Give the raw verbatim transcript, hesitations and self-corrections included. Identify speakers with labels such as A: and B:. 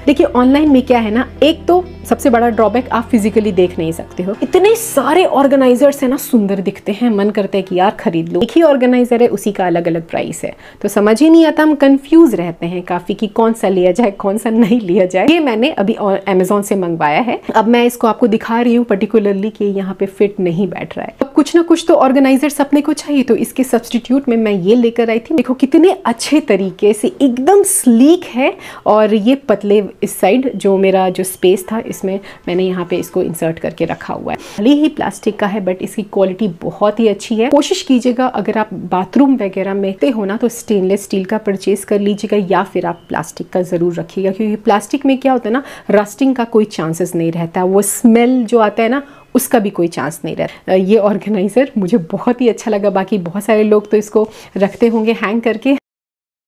A: देखिए ऑनलाइन में क्या है ना, एक तो सबसे बड़ा ड्रॉबैक आप फिजिकली देख नहीं सकते हो। इतने सारे ऑर्गेनाइजर्स है ना, सुंदर दिखते हैं, मन करता है कि यार खरीद लो। एक ही ऑर्गेनाइजर है, उसी का अलग अलग प्राइस है, तो समझ ही नहीं आता, हम कंफ्यूज रहते हैं काफी कि कौन सा लिया जाए कौन सा नहीं लिया जाए। ये मैंने अभी अमेजोन से मंगवाया है। अब मैं इसको आपको दिखा रही हूँ पर्टिकुलरली कि यहाँ पे फिट नहीं बैठ रहा है। अब कुछ ना कुछ तो ऑर्गेनाइजर्स अपने को चाहिए, तो इसके सब्सटीट्यूट में मैं ये लेकर आई थी। देखो कितने अच्छे तरीके से एकदम स्लीक है, और ये पतले इस साइड जो मेरा जो स्पेस था इसमें मैंने यहाँ पे इसको इंसर्ट करके रखा हुआ है। भले ही प्लास्टिक का है बट इसकी क्वालिटी बहुत ही अच्छी है। कोशिश कीजिएगा अगर आप बाथरूम वगैरह में हो ना तो स्टेनलेस स्टील का परचेज कर लीजिएगा, या फिर आप प्लास्टिक का जरूर रखिएगा, क्योंकि प्लास्टिक में क्या होता है ना, रस्टिंग का कोई चांसेस नहीं रहता, वो स्मेल जो आता है ना उसका भी कोई चांस नहीं रहता। ये ऑर्गेनाइजर मुझे बहुत ही अच्छा लगा। बाकी बहुत सारे लोग तो इसको रखते होंगे हैंग करके।